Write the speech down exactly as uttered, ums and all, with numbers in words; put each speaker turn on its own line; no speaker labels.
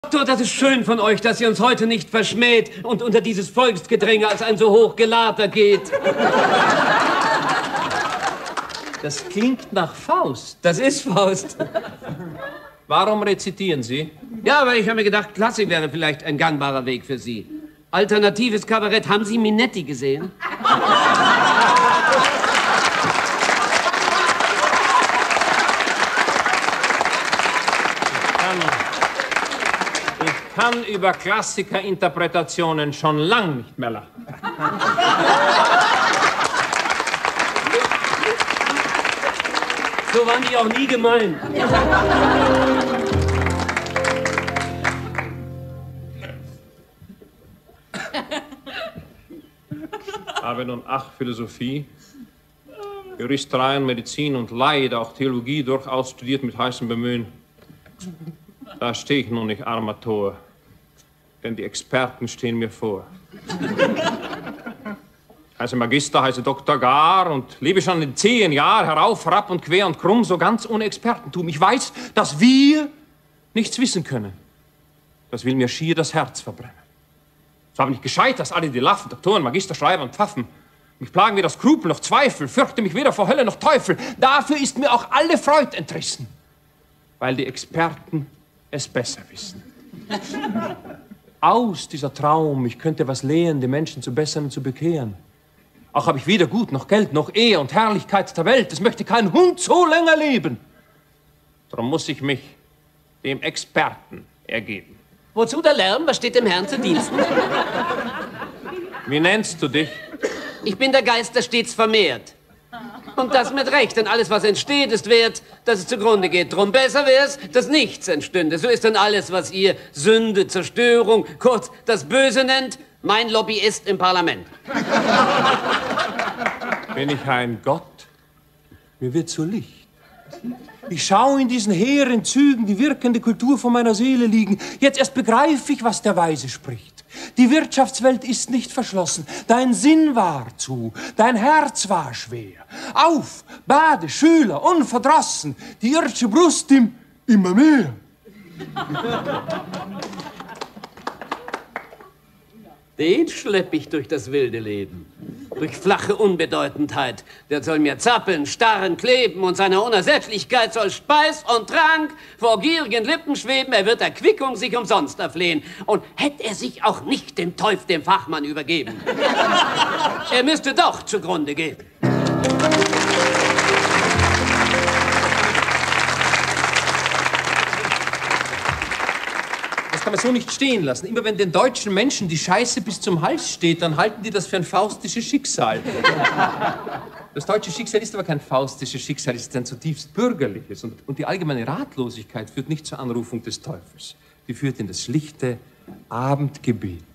Doktor, das ist schön von euch, dass ihr uns heute nicht verschmäht und unter dieses Volksgedränge als ein so hochgelader geht.
Das klingt nach Faust.
Das ist Faust.
Warum rezitieren Sie?
Ja, weil ich habe mir gedacht, Klassik wäre vielleicht ein gangbarer Weg für Sie. Alternatives Kabarett. Haben Sie Minetti gesehen?
Ich kann über Klassikerinterpretationen schon lang nicht mehr lachen.
So waren die auch nie gemeint.
Habe nun ach Philosophie, Juristerei und Medizin und leider auch Theologie durchaus studiert mit heißem Bemühen. Da stehe ich nun nicht, armer Tor, denn die Experten stehen mir vor. Heiße Magister, heiße Doktor gar und lebe schon in zehn Jahren herauf, herab und quer und krumm, so ganz ohne Expertentum. Ich weiß, dass wir nichts wissen können. Das will mir schier das Herz verbrennen. So habe ich gescheit, dass alle die Laffen, Doktoren, Magister, Schreiber und Pfaffen mich plagen weder Skrupel noch Zweifel, fürchte mich weder vor Hölle noch Teufel. Dafür ist mir auch alle Freud entrissen, weil die Experten es besser wissen. Aus dieser Traum, ich könnte was lehren, die Menschen zu bessern und zu bekehren. Auch habe ich weder Gut noch Geld noch Ehe und Herrlichkeit der Welt. Es möchte kein Hund so länger leben. Darum muss ich mich dem Experten ergeben.
Wozu der Lärm? Was steht dem Herrn zu Diensten?
Wie nennst du dich?
Ich bin der Geist, der stets vermehrt. Und das mit Recht, denn alles, was entsteht, ist wert, dass es zugrunde geht. Drum besser wär's, dass nichts entstünde. So ist dann alles, was ihr Sünde, Zerstörung, kurz das Böse nennt, mein Lobbyist im Parlament.
Bin ich ein Gott? Mir wird so Licht. Ich schaue in diesen hehren Zügen die wirkende Kultur von meiner Seele liegen. Jetzt erst begreife ich, was der Weise spricht. Die Wirtschaftswelt ist nicht verschlossen. Dein Sinn war zu, dein Herz war schwer. Auf, bade, Schüler, unverdrossen, die irdische Brust im immer mehr.
Den schlepp ich durch das wilde Leben. Durch flache Unbedeutendheit. Der soll mir zappeln, starren, kleben und seiner Unersättlichkeit soll Speis und Trank vor gierigen Lippen schweben. Er wird Erquickung sich umsonst erflehen. Und hätte er sich auch nicht dem Teufel, dem Fachmann übergeben. Er müsste doch zugrunde gehen.
Das kann man so nicht stehen lassen. Immer wenn den deutschen Menschen die Scheiße bis zum Hals steht, dann halten die das für ein faustisches Schicksal. Das deutsche Schicksal ist aber kein faustisches Schicksal, es ist ein zutiefst bürgerliches. Und, und die allgemeine Ratlosigkeit führt nicht zur Anrufung des Teufels. Die führt in das schlichte Abendgebet.